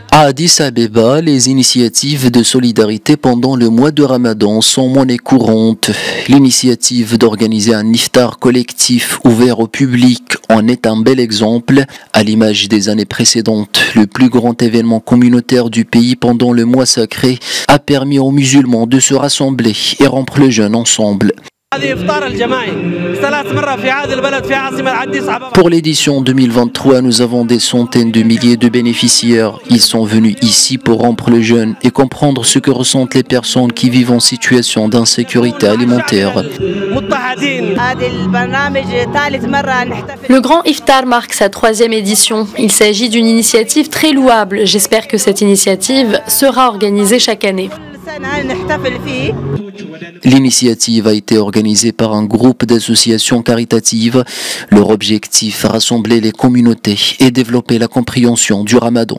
À Addis Abeba, les initiatives de solidarité pendant le mois de Ramadan sont monnaie courante. L'initiative d'organiser un iftar collectif ouvert au public en est un bel exemple. À l'image des années précédentes, le plus grand événement communautaire du pays pendant le mois sacré a permis aux musulmans de se rassembler et rompre le jeûne ensemble. Pour l'édition 2023, nous avons des centaines de milliers de bénéficiaires. Ils sont venus ici pour rompre le jeûne et comprendre ce que ressentent les personnes qui vivent en situation d'insécurité alimentaire. Le Grand Iftar marque sa 3e édition. Il s'agit d'une initiative très louable. J'espère que cette initiative sera organisée chaque année. L'initiative a été organisée par un groupe d'associations caritatives. Leur objectif, rassembler les communautés et développer la compréhension du Ramadan.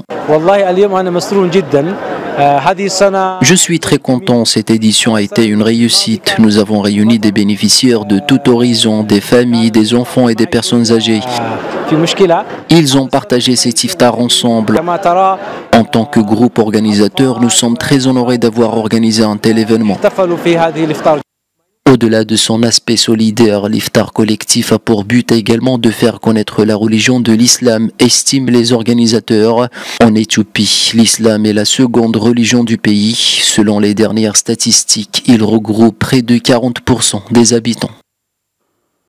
Je suis très content, cette édition a été une réussite. Nous avons réuni des bénéficiaires de tout horizon, des familles, des enfants et des personnes âgées. Ils ont partagé cet iftar ensemble. En tant que groupe organisateur, nous sommes très honorés d'avoir organisé un tel événement. Au-delà de son aspect solidaire, l'iftar collectif a pour but également de faire connaître la religion de l'islam, estiment les organisateurs. En Éthiopie, l'islam est la seconde religion du pays. Selon les dernières statistiques, il regroupe près de 40% des habitants.